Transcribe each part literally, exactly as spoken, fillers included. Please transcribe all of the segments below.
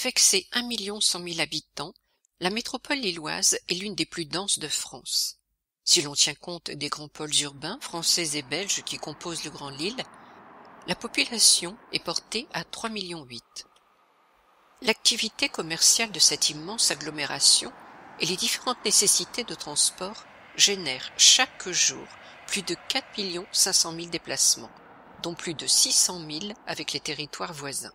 Avec ses un million cent mille habitants, la métropole lilloise est l'une des plus denses de France. Si l'on tient compte des grands pôles urbains français et belges qui composent le Grand Lille, la population est portée à trois virgule huit millions. L'activité commerciale de cette immense agglomération et les différentes nécessités de transport génèrent chaque jour plus de quatre millions cinq cent mille déplacements, dont plus de six cent mille avec les territoires voisins.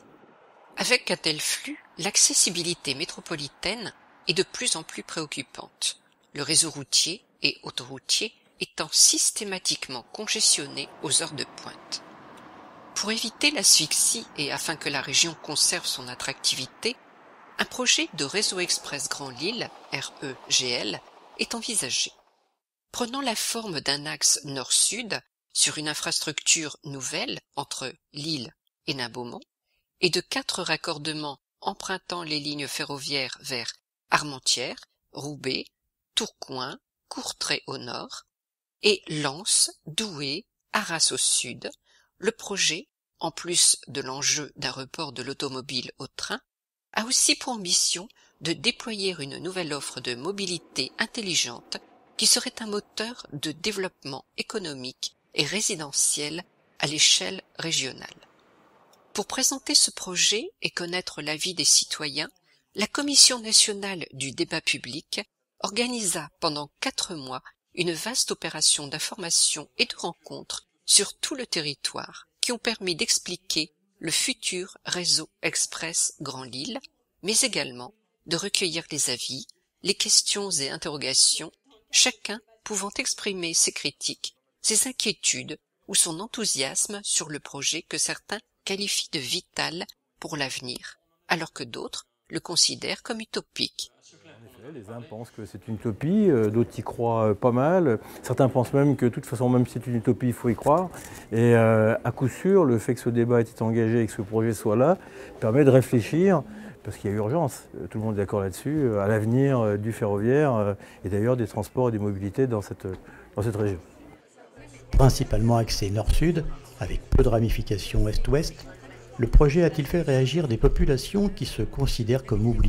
Avec un tel flux, l'accessibilité métropolitaine est de plus en plus préoccupante, le réseau routier et autoroutier étant systématiquement congestionné aux heures de pointe. Pour éviter l'asphyxie et afin que la région conserve son attractivité, un projet de réseau express Grand Lille, R E G L, est envisagé. Prenant la forme d'un axe nord-sud sur une infrastructure nouvelle entre Lille et Nain-Beaumont, et de quatre raccordements empruntant les lignes ferroviaires vers Armentières, Roubaix, Tourcoing, Courtrai au nord, et Lens, Douai, Arras au sud, le projet, en plus de l'enjeu d'un report de l'automobile au train, a aussi pour ambition de déployer une nouvelle offre de mobilité intelligente qui serait un moteur de développement économique et résidentiel à l'échelle régionale. Pour présenter ce projet et connaître l'avis des citoyens, la Commission nationale du débat public organisa pendant quatre mois une vaste opération d'information et de rencontres sur tout le territoire qui ont permis d'expliquer le futur réseau express Grand Lille, mais également de recueillir les avis, les questions et interrogations, chacun pouvant exprimer ses critiques, ses inquiétudes ou son enthousiasme sur le projet que certains qualifient de vital pour l'avenir, alors que d'autres le considèrent comme utopique. Les uns pensent que c'est une utopie, d'autres y croient pas mal. Certains pensent même que de toute façon, même si c'est une utopie, il faut y croire. Et euh, à coup sûr, le fait que ce débat ait été engagé et que ce projet soit là permet de réfléchir, parce qu'il y a urgence, tout le monde est d'accord là-dessus, à l'avenir du ferroviaire et d'ailleurs des transports et des mobilités dans cette, dans cette région. Principalement axé nord-sud, avec peu de ramifications est-ouest, le projet a-t-il fait réagir des populations qui se considèrent comme oubliées ?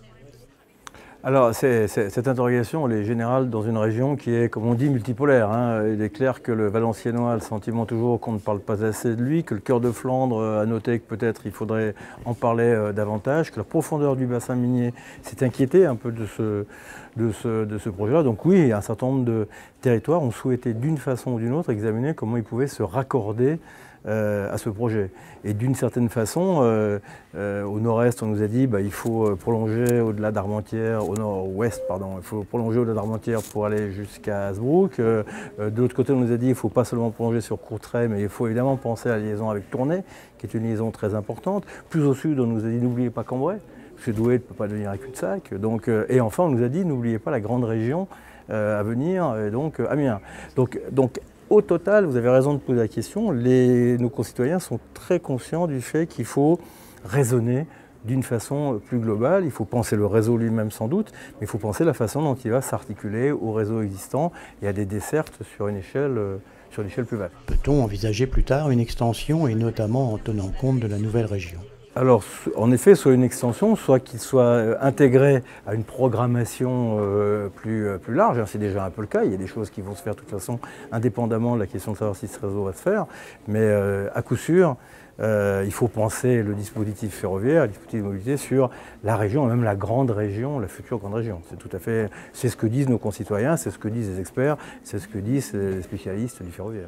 Alors, c'est, c'est, cette interrogation, elle est générale dans une région qui est, comme on dit, multipolaire. Hein. Il est clair que le Valenciennois a le sentiment toujours qu'on ne parle pas assez de lui, que le cœur de Flandre a noté que peut-être il faudrait en parler euh, davantage, que la profondeur du bassin minier s'est inquiétée un peu de ce, de ce, de ce projet-là. Donc oui, un certain nombre de territoires ont souhaité d'une façon ou d'une autre examiner comment ils pouvaient se raccorder Euh, à ce projet. Et d'une certaine façon, euh, euh, au nord-est, on nous a dit bah, il faut prolonger au-delà d'Armentières, au nord-ouest, pardon, il faut prolonger au-delà d'Armentières pour aller jusqu'à Hasbrouck. Euh, de l'autre côté, on nous a dit il ne faut pas seulement prolonger sur Courtrai, mais il faut évidemment penser à la liaison avec Tournai, qui est une liaison très importante. Plus au sud, on nous a dit n'oubliez pas Cambrai, parce que Douai ne peut pas devenir un cul-de-sac. Donc, euh, et enfin, on nous a dit n'oubliez pas la grande région euh, à venir, et donc euh, Amiens. Donc, donc au total, vous avez raison de poser la question, les, nos concitoyens sont très conscients du fait qu'il faut raisonner d'une façon plus globale. Il faut penser le réseau lui-même sans doute, mais il faut penser la façon dont il va s'articuler au réseau existant et à des dessertes sur une échelle, sur une échelle plus vaste. Peut-on envisager plus tard une extension et notamment en tenant compte de la nouvelle région ? Alors, en effet, soit une extension, soit qu'il soit intégré à une programmation euh, plus, plus large. C'est déjà un peu le cas. Il y a des choses qui vont se faire de toute façon indépendamment de la question de savoir si ce réseau va se faire. Mais euh, à coup sûr, euh, il faut penser le dispositif ferroviaire, le dispositif de mobilité sur la région, même la grande région, la future grande région. C'est tout à fait, c'est ce que disent nos concitoyens, c'est ce que disent les experts, c'est ce que disent les spécialistes du ferroviaire.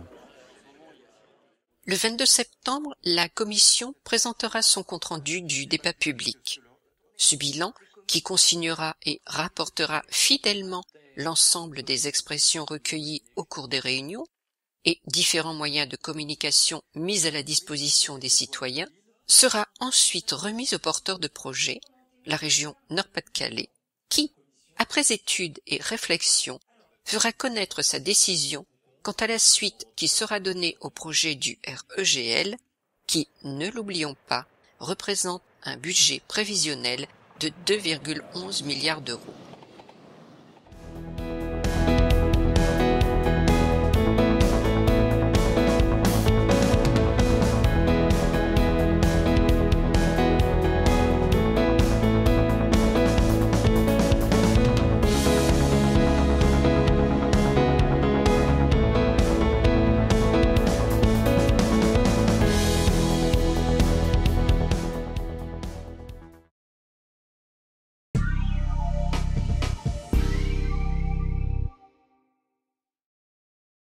Le vingt-deux septembre, la Commission présentera son compte-rendu du débat public. Ce bilan, qui consignera et rapportera fidèlement l'ensemble des expressions recueillies au cours des réunions et différents moyens de communication mis à la disposition des citoyens, sera ensuite remis au porteur de projet, la région Nord-Pas-de-Calais, qui, après étude et réflexion, fera connaître sa décision quant à la suite qui sera donnée au projet du R E G L, qui, ne l'oublions pas, représente un budget prévisionnel de deux virgule onze milliards d'euros.